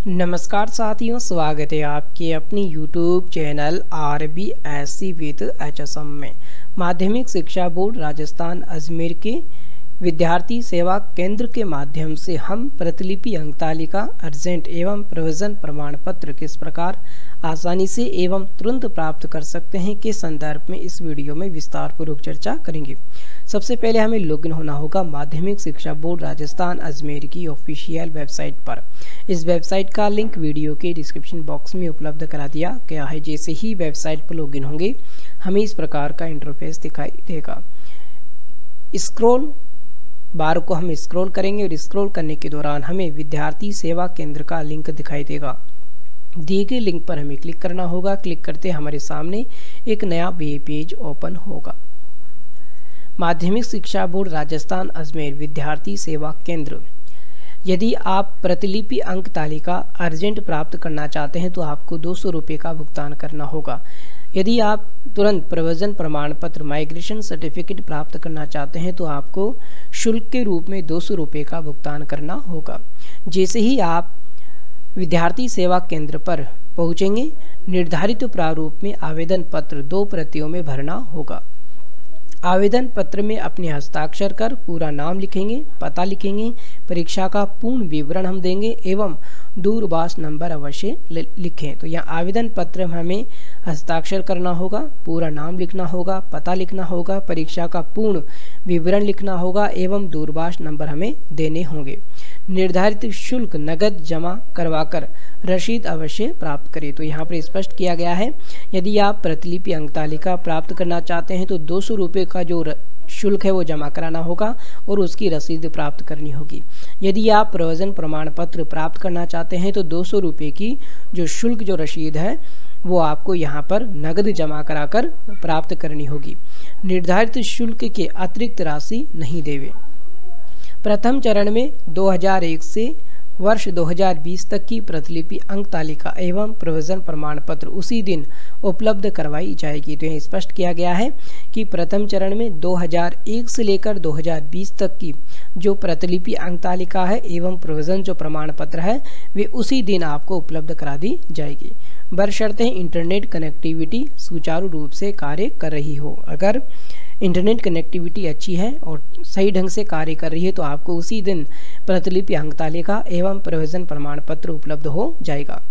नमस्कार साथियों, स्वागत है आपके अपनी YouTube channel RBSC with HSM में। माध्यमिक शिक्षा बोर्ड राजस्थान अजमेर के विद्यार्थी सेवा केंद्र के माध्यम से हम प्रतिलिपि अंक तालिका, अर्जेंट एवं प्रोविजन प्रमाण पत्र किस प्रकार आसानी से एवं तुरंत प्राप्त कर सकते हैं के संदर्भ में इस वीडियो में विस्तार पूर्वक चर्चा करेंगे। सबसे पहले हमें लॉगिन होना होगा माध्यमिक शिक्षा बोर्ड राजस्थान अजमेर की ऑफिशियल वेबसाइट पर। इस वेबसाइट का लिंक वीडियो के डिस्क्रिप्शन बॉक्स में उपलब्ध करा दिया गया है। जैसे ही वेबसाइट पर लॉगिन होंगे हमें इस प्रकार का इंटरफेस दिखाई देगा। स्क्रॉल बार को हम स्क्रॉल करेंगे और स्क्रॉल करने के दौरान हमें विद्यार्थी सेवा केंद्र का लिंक दिखाई देगा। दिए गए लिंक पर हमें क्लिक करना होगा। क्लिक करते हमारे सामने एक नया वेब पेज ओपन होगा। माध्यमिक शिक्षा बोर्ड राजस्थान अजमेर विद्यार्थी सेवा केंद्र। यदि आप प्रतिलिपि अंक तालिका अर्जेंट प्राप्त करना चाहते हैं तो आपको 200 रुपये का भुगतान करना होगा। यदि आप तुरंत प्रयोजन प्रमाण पत्र माइग्रेशन सर्टिफिकेट प्राप्त करना चाहते हैं तो आपको शुल्क के रूप में 200 रुपये का भुगतान करना होगा। जैसे ही आप विद्यार्थी सेवा केंद्र पर पहुंचेंगे, निर्धारित प्रारूप में आवेदन पत्र 2 प्रतियों में भरना होगा। आवेदन पत्र में अपने हस्ताक्षर कर पूरा नाम लिखेंगे, पता लिखेंगे, परीक्षा का पूर्ण विवरण हम देंगे एवं दूरभाष नंबर अवश्य लिखें। तो यहाँ आवेदन पत्र में हमें हस्ताक्षर करना होगा, पूरा नाम लिखना होगा, पता लिखना होगा, परीक्षा का पूर्ण विवरण लिखना होगा एवं दूरभाष नंबर हमें देने होंगे। निर्धारित शुल्क नगद जमा करवाकर रसीद अवश्य प्राप्त करें। तो यहाँ पर स्पष्ट किया गया है, यदि आप प्रतिलिपि अंक तालिका प्राप्त करना चाहते हैं तो 200 रुपये का जो शुल्क है वो जमा कराना होगा और उसकी रसीद प्राप्त करनी होगी। यदि आप प्रयोजन प्रमाण पत्र प्राप्त करना चाहते हैं तो 200 रुपये की जो शुल्क जो रसीद है वो आपको यहाँ पर नगद जमा कराकर प्राप्त करनी होगी। निर्धारित शुल्क के अतिरिक्त राशि नहीं देवे। प्रथम चरण में 2001 से वर्ष 2020 तक की प्रतिलिपि अंक तालिका एवं प्रयोजन प्रमाण पत्र उसी दिन उपलब्ध करवाई जाएगी। तो यह स्पष्ट किया गया है कि प्रथम चरण में 2001 से लेकर 2020 तक की जो प्रतिलिपि अंक तालिका है एवं प्रयोजन जो प्रमाण पत्र है वे उसी दिन आपको उपलब्ध करा दी जाएगी। बशर्ते इंटरनेट कनेक्टिविटी सुचारू रूप से कार्य कर रही हो। अगर इंटरनेट कनेक्टिविटी अच्छी है और सही ढंग से कार्य कर रही है तो आपको उसी दिन प्रतिलिपि अंक तालिका एवं प्रयोजन प्रमाण पत्र उपलब्ध हो जाएगा।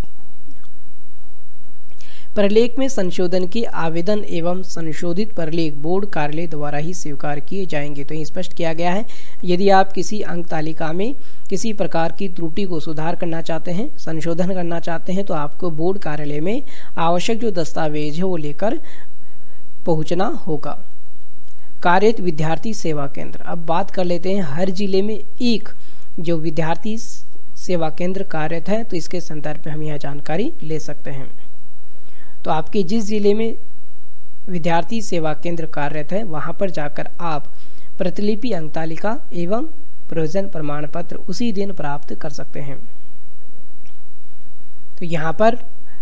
प्रलेख में संशोधन के आवेदन एवं संशोधित प्रलेख बोर्ड कार्यालय द्वारा ही स्वीकार किए जाएंगे। तो ये स्पष्ट किया गया है, यदि आप किसी अंक तालिका में किसी प्रकार की त्रुटि को सुधार करना चाहते हैं, संशोधन करना चाहते हैं तो आपको बोर्ड कार्यालय में आवश्यक जो दस्तावेज है वो लेकर पहुंचना होगा। कार्यरत विद्यार्थी सेवा केंद्र। अब बात कर लेते हैं, हर जिले में एक जो विद्यार्थी सेवा केंद्र कार्यरत है तो इसके संदर्भ में हम यह जानकारी ले सकते हैं। तो आपके जिस जिले में विद्यार्थी सेवा केंद्र कार्यरत है वहां पर जाकर आप प्रतिलिपि अंक तालिका एवं प्रयोजन प्रमाण पत्र उसी दिन प्राप्त कर सकते हैं। तो यहाँ पर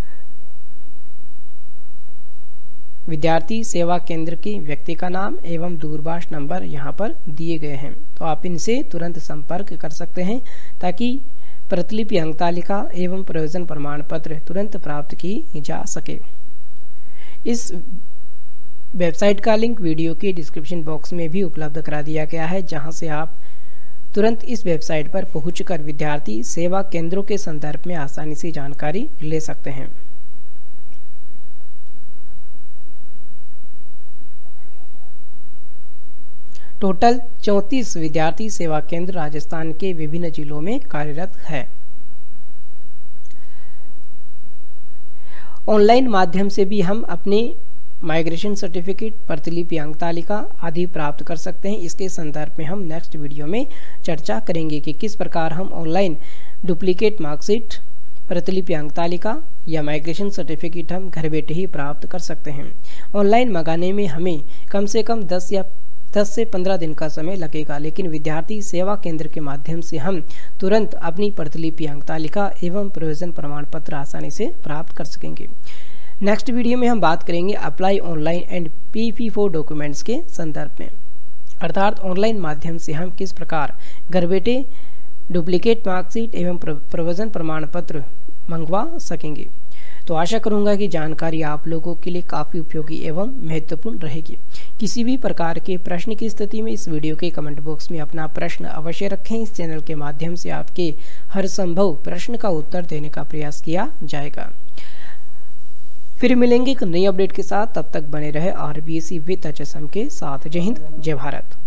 विद्यार्थी सेवा केंद्र के व्यक्ति का नाम एवं दूरभाष नंबर यहाँ पर दिए गए हैं। तो आप इनसे तुरंत संपर्क कर सकते हैं ताकि प्रतिलिपि अंक तालिका एवं प्रयोजन प्रमाण पत्र तुरंत प्राप्त की जा सके। इस वेबसाइट का लिंक वीडियो के डिस्क्रिप्शन बॉक्स में भी उपलब्ध करा दिया गया है, जहां से आप तुरंत इस वेबसाइट पर पहुंचकर विद्यार्थी सेवा केंद्रों के संदर्भ में आसानी से जानकारी ले सकते हैं। टोटल 34 विद्यार्थी सेवा केंद्र राजस्थान के विभिन्न जिलों में कार्यरत है। ऑनलाइन माध्यम से भी हम अपने माइग्रेशन सर्टिफिकेट, प्रतिलिपि अंक तालिका आदि प्राप्त कर सकते हैं। इसके संदर्भ में हम नेक्स्ट वीडियो में चर्चा करेंगे कि किस प्रकार हम ऑनलाइन डुप्लीकेट मार्कशीट, प्रतिलिपि अंक तालिका या माइग्रेशन सर्टिफिकेट हम घर बैठे ही प्राप्त कर सकते हैं। ऑनलाइन मंगाने में हमें कम से कम 10 से 15 दिन का समय लगेगा, लेकिन विद्यार्थी सेवा केंद्र के माध्यम से हम तुरंत अपनी प्रतिलिपि अंक तालिका एवं प्रयोजन प्रमाण पत्र आसानी से प्राप्त कर सकेंगे। नेक्स्ट वीडियो में हम बात करेंगे apply online and PP4 documents के संदर्भ में, अर्थात ऑनलाइन माध्यम से हम किस प्रकार घर बैठे डुप्लीकेट मार्कशीट एवं प्रवेशन प्रमाण पत्र मंगवा सकेंगे। तो आशा करूंगा कि जानकारी आप लोगों के लिए काफ़ी उपयोगी एवं महत्वपूर्ण रहेगी। किसी भी प्रकार के प्रश्न की स्थिति में इस वीडियो के कमेंट बॉक्स में अपना प्रश्न अवश्य रखें। इस चैनल के माध्यम से आपके हर संभव प्रश्न का उत्तर देने का प्रयास किया जाएगा। फिर मिलेंगे एक नई अपडेट के साथ, तब तक बने रहे RBSC विद HSM के साथ। जय हिंद, जय भारत।